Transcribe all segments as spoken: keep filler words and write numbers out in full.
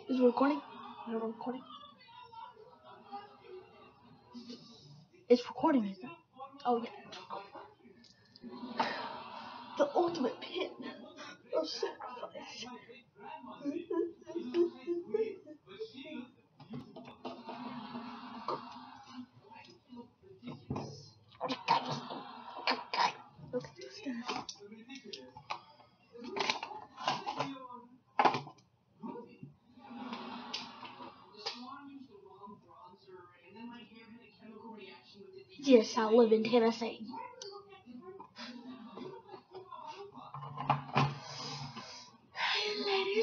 Is it recording? Is it recording? It's recording, isn't it? Oh yeah, it's recording. The ultimate pit of sacrifice. Look at this guy. Yes, I live in Tennessee. Hey, ladies.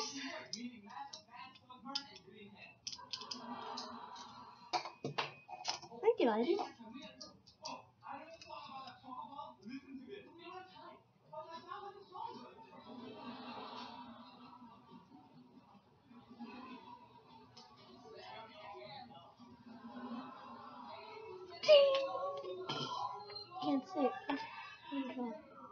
Thank you, ladies. Can't see it. Okay.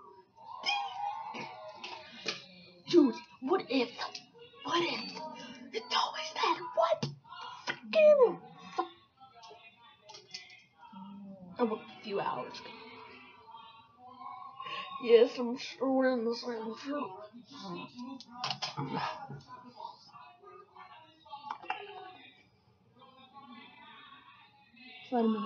Dude, what if? What if? It's always that. What? Fucking. Fuck. I'm a few hours. Yes, I'm sure we're in the same truth. Wait a minute.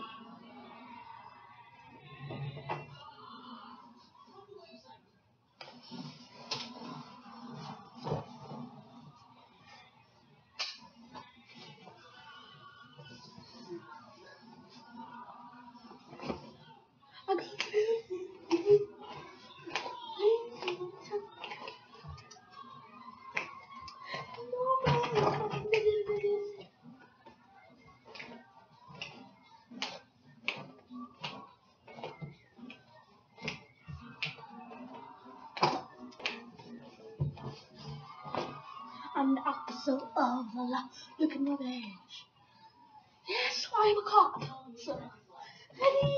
I'm the opposite of the law. Look at my badge. Yes, I'm a cop. So,